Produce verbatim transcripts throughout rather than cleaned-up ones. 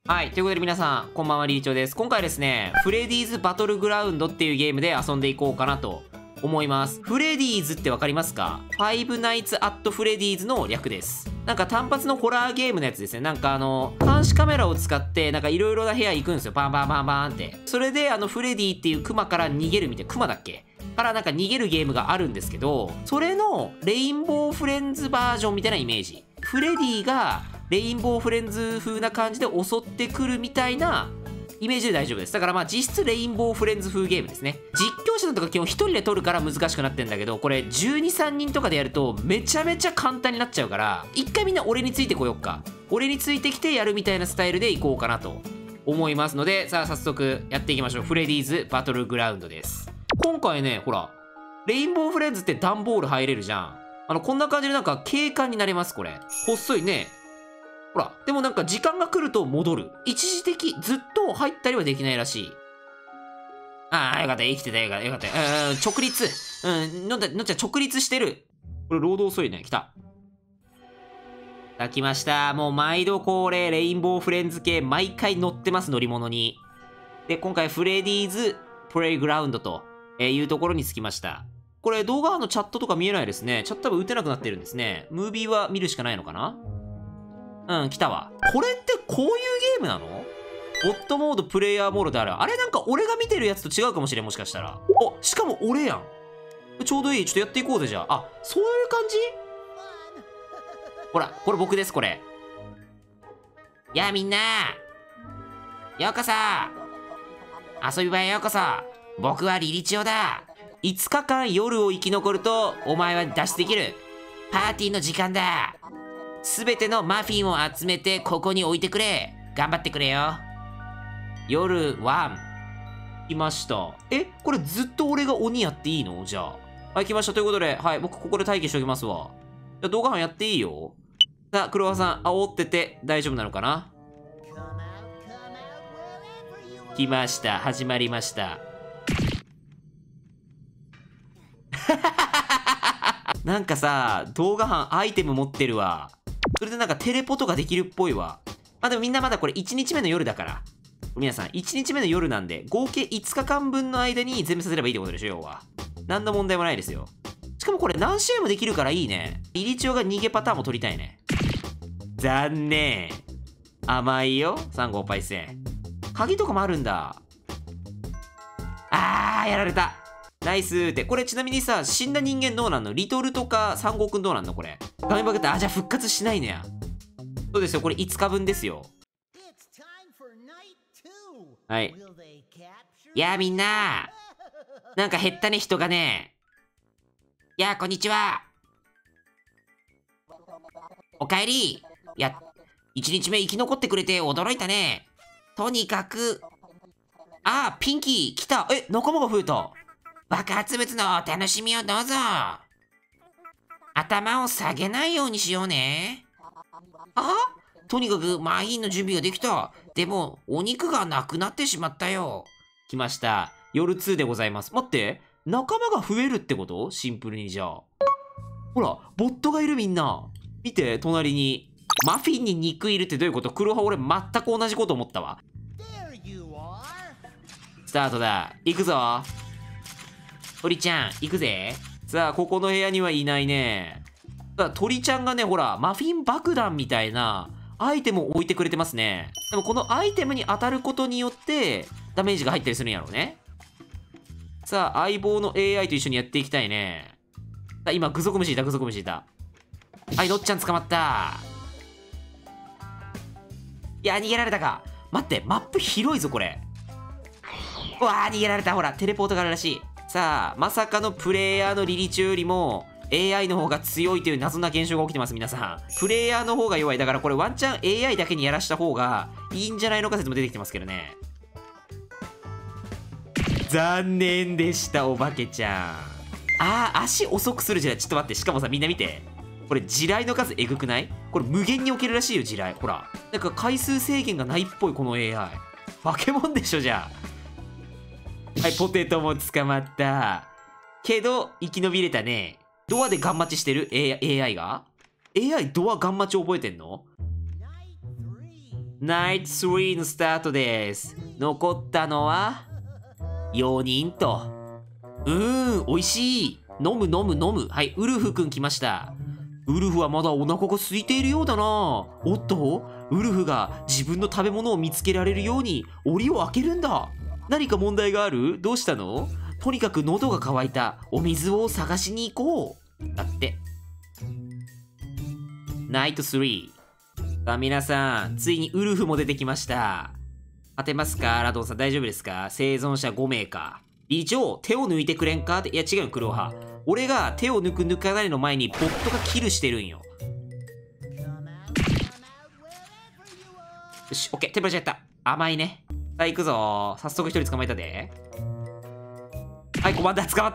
はい。ということで皆さん、こんばんは、リーチョウです。今回はですね、フレディーズバトルグラウンドっていうゲームで遊んでいこうかなと思います。フレディーズってわかりますか？ファイブナイツ・アット・フレディーズの略です。なんか単発のホラーゲームのやつですね。なんかあの、監視カメラを使って、なんかいろいろな部屋行くんですよ。バンバンバンバンって。それであの、フレディっていうクマから逃げるみたいな、クマだっけ？からなんか逃げるゲームがあるんですけど、それのレインボーフレンズバージョンみたいなイメージ。フレディがレインボーフレンズ風な感じで襲ってくるみたいなイメージで大丈夫です。だからまあ実質レインボーフレンズ風ゲームですね。実況者とか基本ひとりで撮るから難しくなってんだけど、これじゅうに、さんにんとかでやるとめちゃめちゃ簡単になっちゃうから、一回みんな俺についてこよっか。俺についてきてやるみたいなスタイルでいこうかなと思いますので、さあ早速やっていきましょう。フレディーズバトルグラウンドです。今回ね、ほら、レインボーフレンズって段ボール入れるじゃん。あの、こんな感じでなんか警官になれます、これ。細いね。ほら、でもなんか時間が来ると戻る。一時的、ずっと入ったりはできないらしい。ああ、よかった、生きてた、よかった、よかった。うん、直立。うん、のんだ、のっちゃん直立してる。これ、労働遅いね。来た。さあ、来ました。もう毎度恒例、レインボーフレンズ系、毎回乗ってます、乗り物に。で、今回、フレディーズプレイグラウンドというところに着きました。これ、動画のチャットとか見えないですね。チャット多分打てなくなってるんですね。ムービーは見るしかないのかな？うん、来たわ。これってこういうゲームなの？ボットモード、プレイヤーモードである。あれなんか俺が見てるやつと違うかもしれん、もしかしたら。お、しかも俺やん。ちょうどいい。ちょっとやっていこうぜ、じゃあ。あ、そういう感じ？ほら、これ僕です、これ。やあみんな。ようこそ。遊び場へようこそ。僕はリリチオだ。いつかかん夜を生き残ると、お前は脱出できる。パーティーの時間だ。すべてのマフィンを集めてここに置いてくれ。頑張ってくれよ。夜ワン。来ました。え、これずっと俺が鬼やっていいの？じゃあ。はい、来ました。ということで、はい、僕ここで待機しておきますわ。じゃあ動画班やっていいよ。さあ、クロワさん、煽ってて大丈夫なのかな？来ました。始まりました。なんかさ、動画班アイテム持ってるわ。それでなんかテレポとかできるっぽいわ。まあでもみんなまだこれいちにちめの夜だから。皆さん、いちにちめの夜なんで、合計いつかかんぶんの間に全部させればいいってことでしょ、要は。何の問題もないですよ。しかもこれ何試合もできるからいいね。リリチオが逃げパターンも取りたいね。残念。甘いよ、さん号パイセン。鍵とかもあるんだ。あー、やられた。ナイスーって。これちなみにさ、死んだ人間どうなんの？リトルとかさん号くんどうなんのこれ。画面バグって、あ、じゃあ復活しないのや。そうですよ、これいつかぶんですよ。はい。いやーみんなー。なんか減ったね、人がね。いやー、こんにちは。おかえり。いや、いちにちめ生き残ってくれて驚いたね。とにかく。あー、ピンキー、来た。え、仲間が増えた。爆発物のお楽しみをどうぞ。頭を下げないようにしようね。あ？とにかくマヒンの準備ができた。でも、お肉がなくなってしまったよ。来ました。夜ツーでございます。待って。仲間が増えるってこと？シンプルにじゃあ。ほら、ボットがいるみんな。見て、隣に。マフィンに肉いるってどういうこと？黒派俺全く同じこと思ったわ。スタートだ。行くぞ。鳥ちゃん、行くぜ。さあ、ここの部屋にはいないね。さあ、鳥ちゃんがね、ほら、マフィン爆弾みたいなアイテムを置いてくれてますね。でもこのアイテムに当たることによって、ダメージが入ったりするんやろうね。さあ、相棒の エーアイ と一緒にやっていきたいね。さあ、今、グソクムシいた、グソクムシいた。はい、のっちゃん捕まった。いや、逃げられたか。待って、マップ広いぞ、これ。うわー、逃げられた。ほら、テレポートがあるらしい。さあ、まさかのプレイヤーのリリチュよりも エーアイ の方が強いという謎な現象が起きてます、皆さん。プレイヤーの方が弱い。だからこれワンチャン エーアイ だけにやらした方がいいんじゃないのか説も出てきてますけどね。残念でした、お化けちゃん。あー、足遅くする地雷。ちょっと待って、しかもさ、みんな見て。これ地雷の数えぐくない？これ無限に置けるらしいよ、地雷。ほら。なんか回数制限がないっぽい、この エーアイ。化け物でしょ、じゃあ。はい、ポテトも捕まった。けど、生き延びれたね。ドアでガン待ちしてる エーアイ が ?エーアイ ドアガン待ち覚えてんの？ ナイトスリーのスタートです。残ったのは、よにんと。うーん、美味しい。飲む飲む飲む。はい、ウルフくん来ました。ウルフはまだお腹が空いているようだな。おっと、ウルフが自分の食べ物を見つけられるように檻を開けるんだ。何か問題がある？どうしたの？とにかく喉が渇いた。お水を探しに行こう。だって。ナイトスリー。さあ皆さん、ついにウルフも出てきました。当てますか？ラドンさん大丈夫ですか？生存者ごめいか。理事長、手を抜いてくれんかって。いや違うよ、クロハ。俺が手を抜く抜かないの前にボットがキルしてるんよ。よし、オッケー、手ぶらちゃった。甘いね。さあ行くぞ。早速一人捕まえたで。はい、コマンダー捕まった。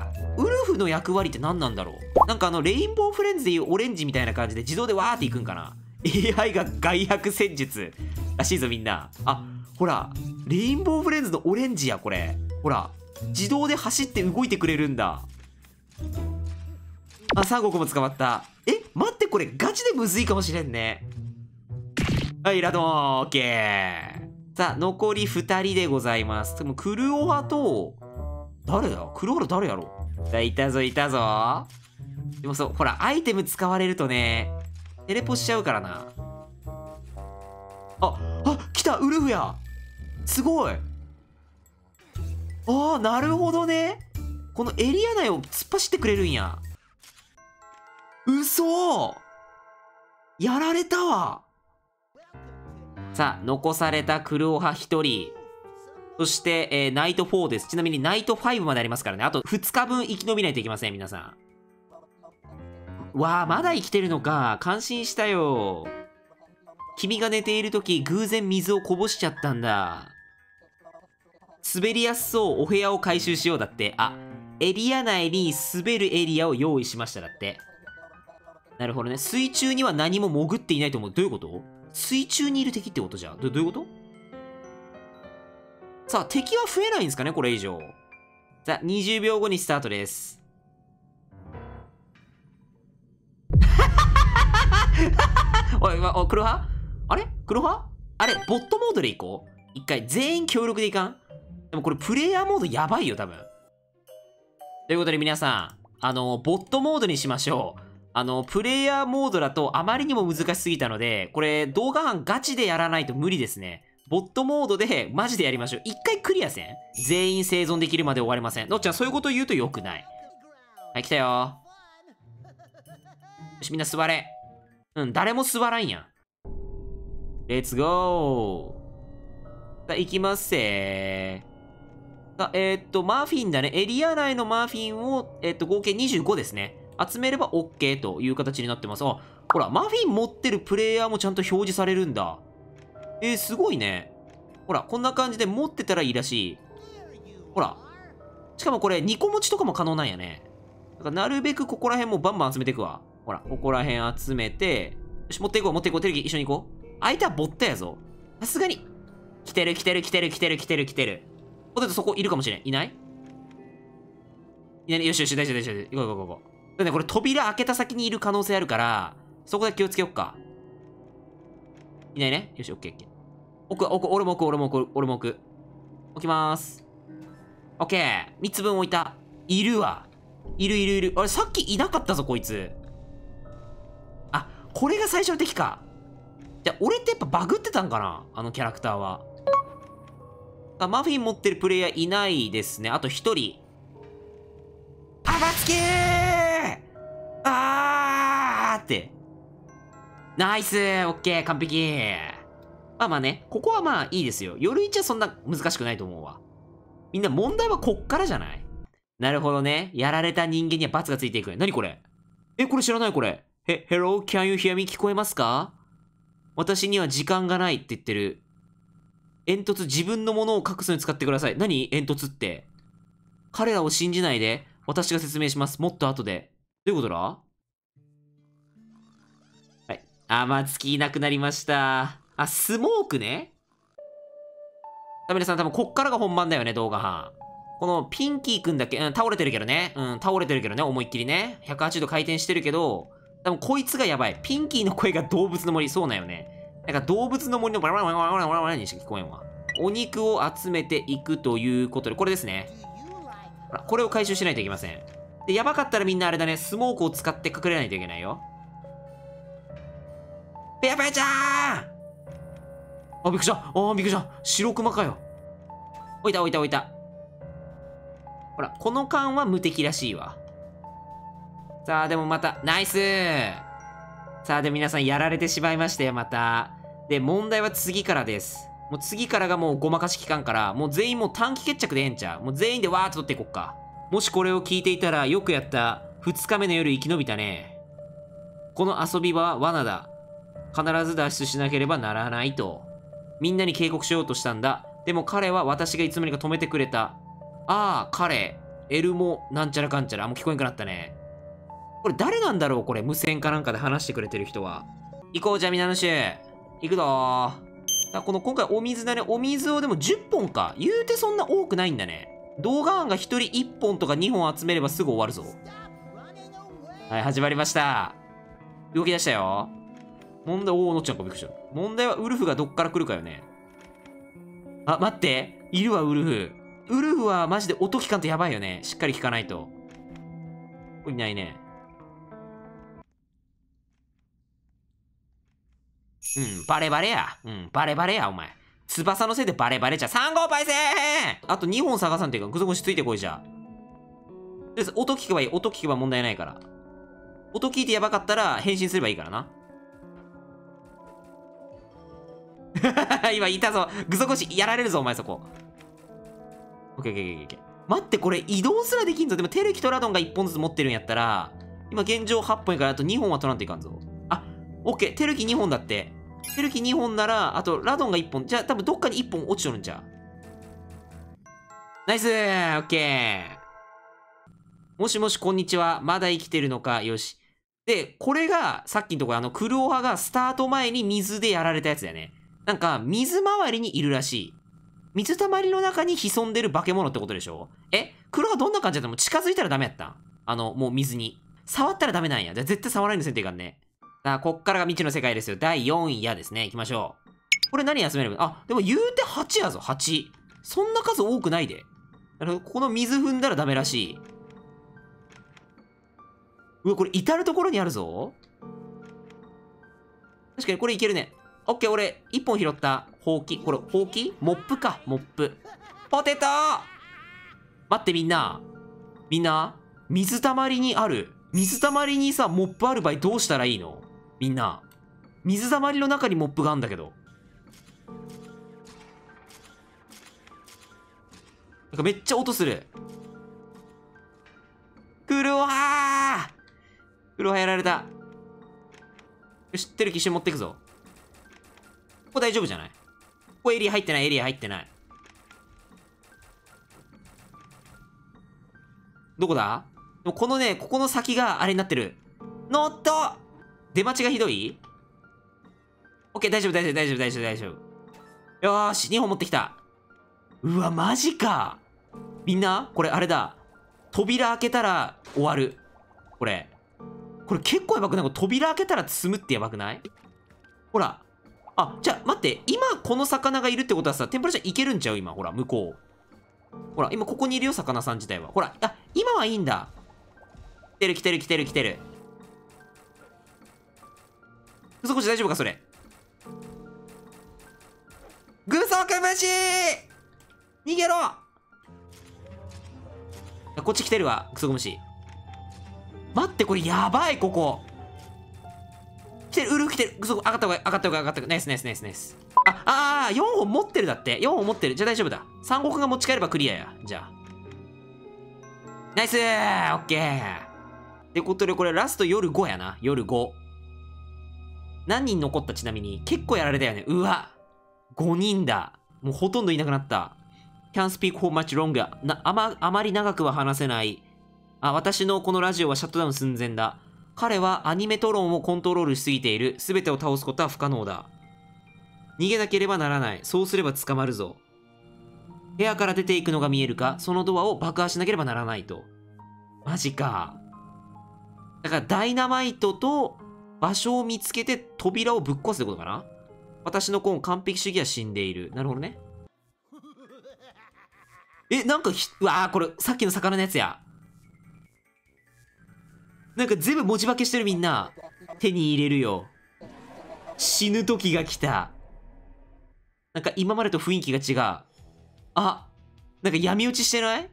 ウルフの役割って何なんだろう。なんかあの、レインボーフレンズでいうオレンジみたいな感じで自動でわーっていくんかな。エーアイ が外役戦術らしいぞみんな。あ、ほら、レインボーフレンズのオレンジや、これ。ほら、自動で走って動いてくれるんだ。あ、さんごくも捕まった。え、待って、これガチでむずいかもしれんね。はい、ラドン、オッケー。さあ、残りふたりでございます。でも、クルオハと、誰だクルオハ誰やろ。さあ、いたぞ、いたぞ。でもそう、ほら、アイテム使われるとね、テレポしちゃうからな。あ、あ、来た、ウルフや。すごい。ああ、なるほどね。このエリア内を突っ走ってくれるんや。嘘！やられたわ。さあ、残されたクルオハひとり。そして、えー、ナイトフォーです。ちなみにナイトファイブまでありますからね。あとふつかぶん生き延びないといけません、皆さん。わあ、まだ生きてるのか。感心したよ。君が寝ているとき、偶然水をこぼしちゃったんだ。滑りやすそう、お部屋を回収しようだって。あ、エリア内に滑るエリアを用意しましただって。なるほどね。水中には何も潜っていないと思う。どういうこと？水中にいる敵ってことじゃん。ど、どういうこと？さあ、敵は増えないんですかね、これ以上。さあ、にじゅうびょうごにスタートです。おい、おい、黒羽？あれ黒羽？あれ、ボットモードでいこう。一回、全員協力でいかん？でもこれ、プレイヤーモードやばいよ、多分。ということで皆さん、あの、ボットモードにしましょう。あの、プレイヤーモードだとあまりにも難しすぎたので、これ、動画班ガチでやらないと無理ですね。ボットモードでマジでやりましょう。一回クリアせん？全員生存できるまで終わりません。どっちゃん、そういうこと言うと良くない。はい、来たよ。よし、みんな座れ。うん、誰も座らんやん。レッツゴー。さあ、行きますせー。さあ、えー、っと、マフィンだね。エリア内のマフィンを、えー、っと、合計にじゅうごですね。集めれば OK という形になってます。あ、ほら、マフィン持ってるプレイヤーもちゃんと表示されるんだ。えー、すごいね。ほら、こんな感じで持ってたらいいらしい。ほら。しかもこれ、にこ持ちとかも可能なんやね。だからなるべくここら辺もバンバン集めていくわ。ほら、ここら辺集めて、よし、持っていこう、持っていこう。テレビ一緒に行こう。相手はボットやぞ。さすがに。来てる、来てる、来てる、来てる、来てる、来てる。ポテトそこいるかもしれん。いない？いないね。よしよし、大丈夫、大丈夫。行こう行こう行こう。でね、これ扉開けた先にいる可能性あるから、そこだけ気をつけよっか。いないね。よし、オッケーオッケー。置く、置く、俺も置く、俺も置く、俺も置く。置きまーす。オッケー。みっつぶん置いた。いるわ。いるいるいる。あれ、さっきいなかったぞ、こいつ。あ、これが最初の敵か。じゃあ、俺ってやっぱバグってたんかな、あのキャラクターは。あ、マフィン持ってるプレイヤーいないですね。あとひとり。あばつけーあーって。ナイスー、オッケー、完璧。まあまあね、ここはまあいいですよ。夜市はそんな難しくないと思うわ。みんな問題はこっからじゃない？なるほどね。やられた人間には罰がついていく。何これ？え、これ知らないこれ。へ、Hello, can you hear me? 聞こえますか？私には時間がないって言ってる。煙突、自分のものを隠すのに使ってください。何？煙突って。彼らを信じないで。私が説明します。もっと後で。どういうことだ？はい。あ、まつきいなくなりました。あ、スモークね。ダメレさん、多分こっからが本番だよね、動画班。このピンキーくんだけ、うん、倒れてるけどね。うん、倒れてるけどね、思いっきりね。ひゃくはちじゅうど回転してるけど、多分こいつがやばい。ピンキーの声が動物の森。そうなんよね。 なんか動物の森のバラバラバラバラバラバラにしか聞こえんわ。お肉を集めていくということで、これですね。ほら、これを回収しないといけません。で、やばかったらみんなあれだね、スモークを使って隠れないといけないよ。ペヤペヤちゃーん。あ、びっくりした。あー、びっくりした。白クマかよ。置いた置いた置いた。ほら、この缶は無敵らしいわ。さあ、でもまた、ナイスー。さあ、で、皆さんやられてしまいましたよ、また。で、問題は次からです。もう次からがもうごまかし期間から、もう全員もう短期決着でええんちゃう。もう全員でわーっと取っていこっか。もしこれを聞いていたら、よくやったふつかめの夜生き延びたね。この遊び場は罠だ。必ず脱出しなければならないと。みんなに警告しようとしたんだ。でも彼は私がいつの間にか止めてくれた。ああ、彼。エルモ、なんちゃらかんちゃら。もう聞こえんくなったね。これ誰なんだろうこれ。無線かなんかで話してくれてる人は。行こう、じゃあみなのしゅ。行くぞー。さあ、この今回お水だね。お水をでもじゅっぽんか。言うてそんな多くないんだね。動画案がひとりいっぽんとかにほん集めればすぐ終わるぞ。はい、始まりました。動き出したよ。問題、おー、のっちゃんかびっくりした。問題はウルフがどっから来るかよね。あ、待って。いるわ、ウルフ。ウルフはマジで音聞かんとやばいよね。しっかり聞かないと。これいないね。うん、バレバレや。うん、バレバレや、お前。翼のせいでバレバレじゃ。さん号パイセーあとにほん探さんっていうか、ぐそぐしついてこいじゃ。です、音聞けばいい。音聞けば問題ないから。音聞いてやばかったら変身すればいいからな。今いたぞ。ぐそごしやられるぞ、お前そこ。オッケーオッケーオッケー。待って、これ移動すらできんぞ。でもテルキとラドンがいっぽんずつ持ってるんやったら、今現状はっぽんやからあとにほんは取らんといかんぞ。あ、オッケー。テルキにほんだって。テルキにほんなら、あとラドンがいっぽん。じゃあ多分どっかにいっぽん落ちとるんじゃ。ナイスー。オッケー。もしもし、こんにちは。まだ生きてるのか。よし。で、これが、さっきのところ、あの、クルオハがスタート前に水でやられたやつだよね。なんか、水回りにいるらしい。水たまりの中に潜んでる化け物ってことでしょ？え？クルオハどんな感じだったの？近づいたらダメやったん？あの、もう水に。触ったらダメなんや。じゃあ絶対触らないのせんといかんね。さあ、こっからが未知の世界ですよ。だいよんいやですね。行きましょう。これ何集めれば？あ、でも言うてはちやぞ、はち。そんな数多くないで。あの、この水踏んだらダメらしい。うわ、これ至るところにあるぞ。確かにこれいけるね。オッケー、俺、一本拾った。ほうき。これ、ほうき？モップか、モップ。ポテトー！待って、みんな。みんな、水たまりにある。水たまりにさ、モップある場合どうしたらいいの？みんな。水たまりの中にモップがあるんだけど。なんかめっちゃ音する。クルオハー！クルオハやられた。知ってる機種持ってくぞ。ここ大丈夫じゃない？ここエリア入ってない、エリア入ってない。どこだ？でもこのね、ここの先があれになってる。ノット！出待ちがひどい？オッケー、大丈夫、大丈夫、大丈夫、大丈夫、大丈夫。よーし、にほん持ってきた。うわ、マジか。みんな、これあれだ。扉開けたら終わる。これ。これ結構やばくない？これ扉開けたら積むってやばくない？ほら。あ、じゃあ待って。今この魚がいるってことはさ、天ぷらちゃんいけるんちゃう？今、ほら、向こう。ほら、今ここにいるよ、魚さん自体は。ほら、あ、今はいいんだ。来てる来てる来てる来てる。ぐそこし大丈夫かそれ。ぐそく虫！逃げろ！こっち来てるわ、クソゴムシ。待って、これやばい、ここ。来てる、ウルフ来てる。クソ、上がった方がいい、上がった方がいい、上がった方がいい。ナイスナイスナイスナイス。あ、あー、よんほん持ってるだって。よんほん持ってる。じゃあ大丈夫だ。さんごくんが持ち帰ればクリアや。じゃあ。ナイスー！オッケー。ってことで、これラスト夜ごやな。夜ご。何人残った？ちなみに。結構やられたよね。うわ。ごにんだ。もうほとんどいなくなった。Can't speak for much longer. な、あま、あまり長くは話せない。あ、私のこのラジオはシャットダウン寸前だ。彼はアニメトロンをコントロールしすぎている。すべてを倒すことは不可能だ。逃げなければならない。そうすれば捕まるぞ。部屋から出ていくのが見えるか、そのドアを爆破しなければならないと。マジか。だからダイナマイトと場所を見つけて扉をぶっ壊すってことかな？ 私のコーン完璧主義は死んでいる。なるほどね。え、なんかひ、うわー、これ、さっきの魚のやつや。なんか全部文字化けしてるみんな。手に入れるよ。死ぬ時が来た。なんか今までと雰囲気が違う。あ、なんか闇討ちしてない？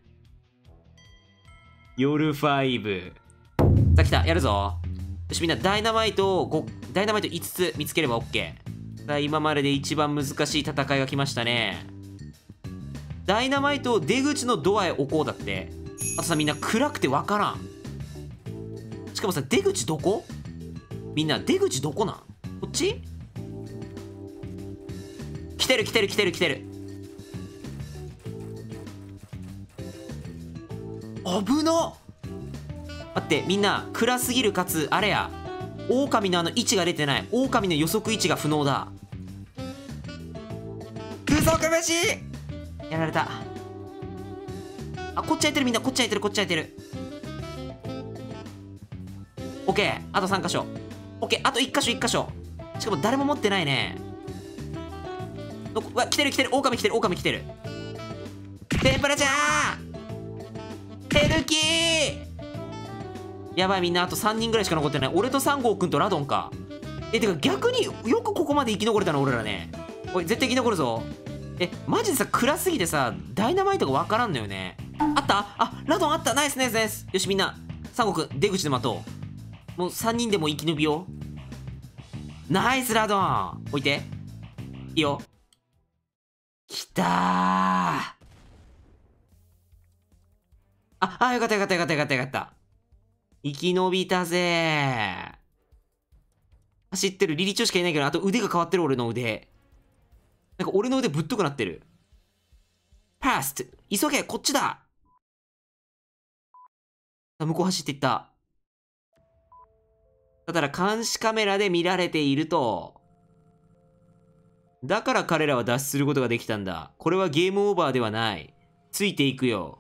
夜ファイブ。さあ来た、やるぞ。よし、みんなダイナマイトをご、ダイナマイトいつつ見つければ OK。さあ、今までで一番難しい戦いが来ましたね。ダイナマイトを出口のドアへ置こうだって。あとさ、みんな暗くてわからん。しかもさ、出口どこ？みんな出口どこなん？こっち？来てる来てる来てる来てる。危なっ。待って、みんな暗すぎるかつあれや、狼のあの位置が出てない。狼の予測位置が不能だ。風速飯やられた。あ、こっち空いてる。みんなこっち空いてる。こっち空いてる。オッケー、あとさん箇所。オッケー、あといっ箇所いっ箇所。しかも誰も持ってないね。どこ、うわ、来てる来てる。狼来てる。狼来てる。天ぷらちゃんヘルキー。やばい、みんなあとさんにんぐらいしか残ってない。俺とさん号くんとラドンか。え、てか逆によくここまで生き残れたの俺らね。おい、絶対生き残るぞ。え、マジでさ、暗すぎてさ、ダイナマイトがわからんのよね。あった？あ、ラドンあった。ナイスナイスナイス。よし、みんなさん号くん出口で待とう。もうさんにんでも生き延びよう。ナイスラドン。置いていいよ。きたー。あ、あ、よかったよかったよかったよかったよかった。生き延びたぜー。走ってる。リリチョしかいないけど、あと腕が変わってる。俺の腕。なんか俺の腕ぶっとくなってる。パスト。急げ、こっちだ。向こう走っていった。ただ監視カメラで見られていると。だから彼らは脱出することができたんだ。これはゲームオーバーではない。ついていくよ。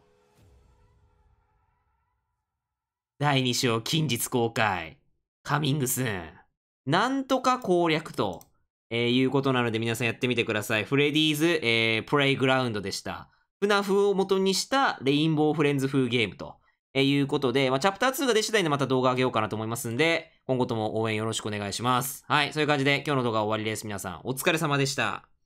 だいに章近日公開。カミングスーン。なんとか攻略と、えー、いうことなので皆さんやってみてください。フレディーズ、えー、プレイグラウンドでした。フナフを元にしたレインボーフレンズ風ゲームと、えー、いうことで、まあ、チャプターツーが出次第でまた動画上げようかなと思いますんで、今後とも応援よろしくお願いします。はい、そういう感じで今日の動画は終わりです。皆さんお疲れ様でした。